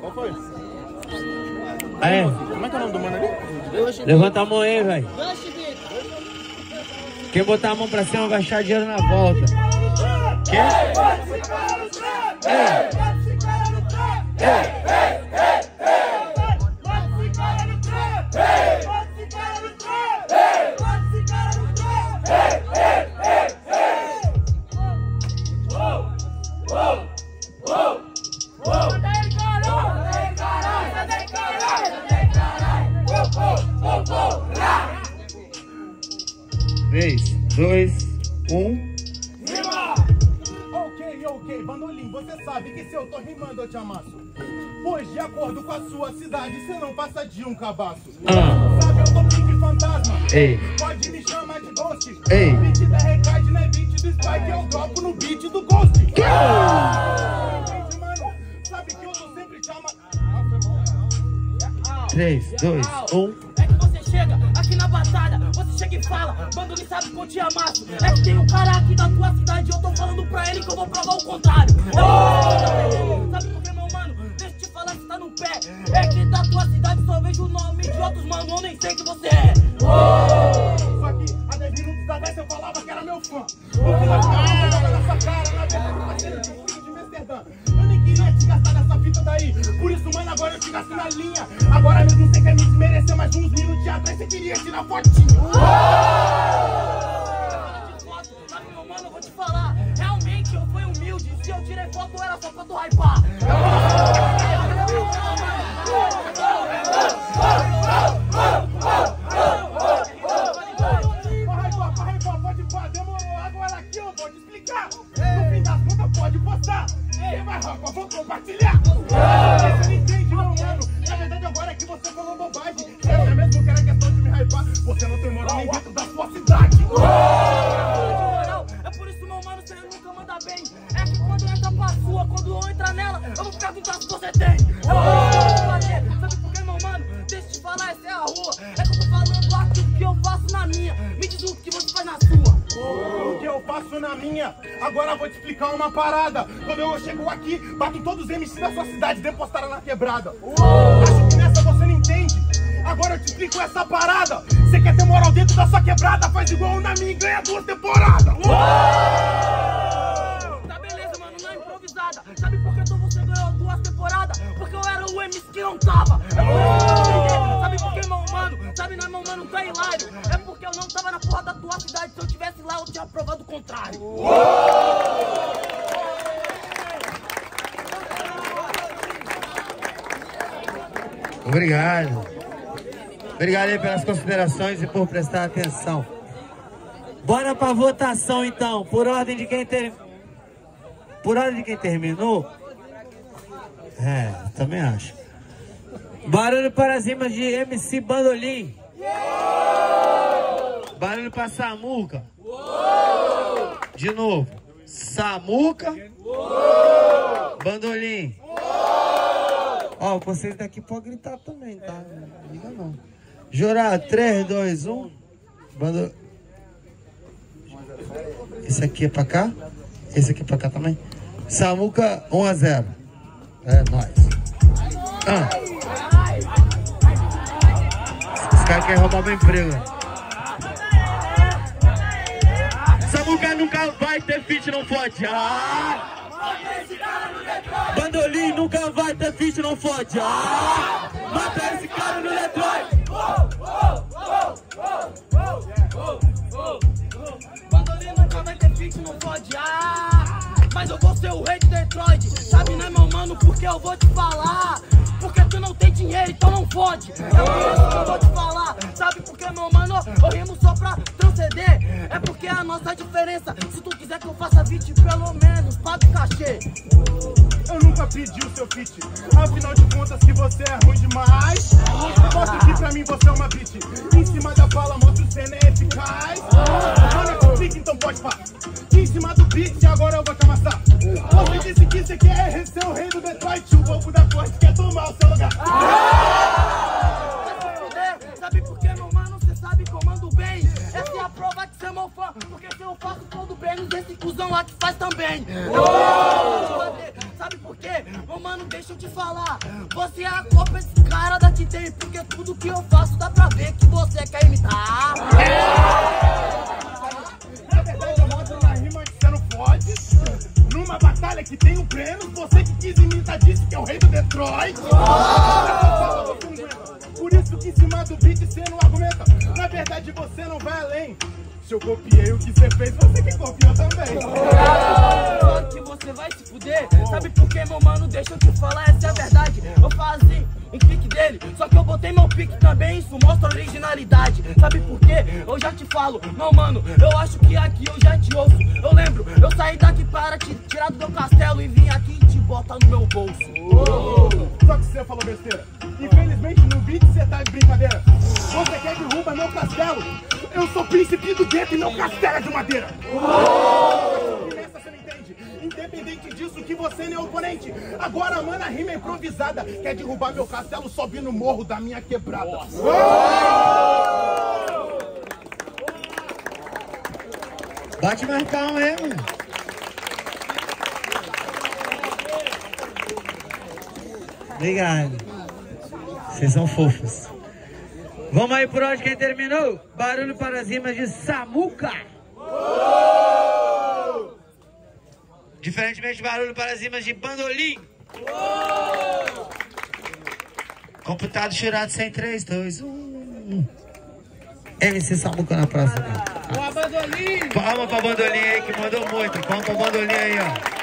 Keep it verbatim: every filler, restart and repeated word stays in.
Qual foi? Aí. Como é que é o nome do mano ali? Levanta a mão aí, velho. Quem botar a mão pra cima vai achar dinheiro na volta. Quem? Ei. três, dois, um. Rima! Ok, ok, Bandolim, você sabe que se eu tô rimando eu te amasso. Pois de acordo com a sua cidade, você não passa de um cabaço. Ah. Sabe, eu tô pique fantasma. Ei. Pode me chamar de Ghost. Ei. Beat da Recade não é beat do Spike, eu dropo no beat do Ghost. Ah. Gente, mano, sabe que eu tô sempre te amando. três, dois, um. É que você chega aqui na batalha, você chega e fala, Bandolim sabe que eu te amasso. É que tem um cara aqui da tua cidade, eu tô falando pra ele que eu vou provar o contrário. Oh! Sabe por que, meu mano? Deixa eu te falar se tá no pé. É que da tua cidade só vejo o nome de outros, mano, eu nem sei que você é. Oh! Isso aqui, há dez minutos atrás eu falava que era meu fã. Porque nós ficava nessa cara, na verdade, parceiro de filho de Amsterdã. Eu nem queria te gastar nessa fita daí. Por isso, mano, agora eu te gasto na linha. Agora mesmo você quer me desmerecer, mas uns minutos atrás você queria tirar fotinho. Sabe, meu mano, eu vou te falar. Realmente eu fui humilde. Se eu tirei foto era só pra tu hypar. Pode pá, demorou. Agora aqui eu vou te explicar. No fim das contas pode postar. Quem vai rapar, vou compartilhar. Você não entende, meu mano. Na verdade agora é que você falou bobagem. Se é mesmo que era questão de me hypar, você não tem moral nem dentro da sua cidade. É por isso, meu mano, você nunca manda bem. É que quando entra pra sua, quando eu entrar nela, eu vou perguntar se você tem. Sabe por que, meu mano? Deixa eu te falar, essa é a rua. É que eu tô falando aqui o que eu faço na minha. Me diz o que você faz na sua. O que eu faço na minha? Agora eu vou te explicar uma parada. Quando eu chego aqui, bato todos os M Cs da sua cidade, depostaram na quebrada. Acho que nessa você não entende. Agora eu te explico essa parada. Você quer ter moral dentro da sua quebrada? Faz igual na minha e ganha duas temporadas. Tá beleza, mano, não é improvisada. Sabe por que então você ganhou duas temporadas? Porque eu era o M C que não tava. Sabe por que, meu mano? Sabe, não é, meu mano, tá hilário. É porque eu não tava na porra da tua cidade. Se eu tivesse lá, eu tinha provado o contrário. Obrigado. Obrigado aí pelas considerações e por prestar atenção. Bora pra votação então. Por ordem de quem ter... Por ordem de quem terminou. É, também acho. Barulho para cima de M C Bandolim. Barulho para Samuca. De novo. Samuca. Bandolim. Ó, vocês daqui podem gritar também, tá? Não liga não. Jurado, três, dois, um. Bando... Esse aqui é pra cá. Esse aqui é pra cá também. Samuca, um a zero. É nóis. Ah. Os caras querem roubar meu emprego. Samuca nunca vai ter feat, não fode. Ah. Bandolim nunca vai ter feat, não fode. Ah. Mata esse cara no Detroit. Bandolim nunca vai ter feat, não fode. Ah. Mas eu vou ser o rei de Detroit. Sabe, né, meu mano, porque eu vou te falar. Porque tu não tem dinheiro, então não fode. É por isso que eu vou te falar. Sabe por que, meu mano, eu rimo só pra transcender. É porque a nossa diferença. Se tu quiser que eu faça beat, pelo menos paga o cachê. Eu nunca pedi o seu feat. Afinal de contas que você é ruim demais. Mostra que pra mim você é uma beat. Em cima da fala mostra o cena é eficaz. Mano, é complica, então pode falar. Em cima do beat, agora eu vou te amassar. Você disse que você quer ser o rei do Detroit. O bobo da corte quer tomar o seu lugar. Sabe por que, meu mano, cê sabe que eu mando bem. Essa é a prova de ser meu fã. Porque se eu faço todo bem, esse cuzão lá que faz também. Oh! Sabe por quê? Ô mano, deixa eu te falar. Você é a cópia desse cara daqui tem, porque tudo que eu faço dá pra ver que você quer imitar. Na verdade eu mostro na rima que você não pode. Numa batalha que tem um prêmio, você que quis imitar disse que é o rei do Detroit. Por isso que em cima do beat você não argumenta. Na verdade você não vai além. Se eu copiei o que você fez, você que copiou também. Claro que você vai se fuder. Sabe por quê, meu mano? Deixa eu te falar, essa é a verdade. Eu fazia um pique dele, só que eu botei meu pique também. Isso mostra originalidade. Sabe por quê? Eu já te falo, meu mano, eu acho que aqui eu já te ouço. Eu lembro, eu saí daqui para te tirar do meu castelo e vim aqui te botar no meu bolso. Oh. Só que você falou besteira. Infelizmente no beat você tá de brincadeira. Você quer derrubar meu castelo? Eu sou príncipe do gueto e meu castelo é de madeira. Oh. E nessa você não entende. Independente disso que você nem é oponente. Agora, mano, a rima é improvisada. Quer derrubar meu castelo, sobe no morro da minha quebrada. Oh. Bate mais calma aí, mano. Obrigado. Vocês são fofos. Vamos aí por onde quem terminou? Barulho para as rimas de Samuca. Oh! Diferentemente, barulho para as rimas de Bandolim. Oh! Computado churado sem três, dois, um. M C Samuca na próxima. Boa, Bandolim! Palma pra Bandolim aí que mandou muito. Palma pra Bandolim aí, ó.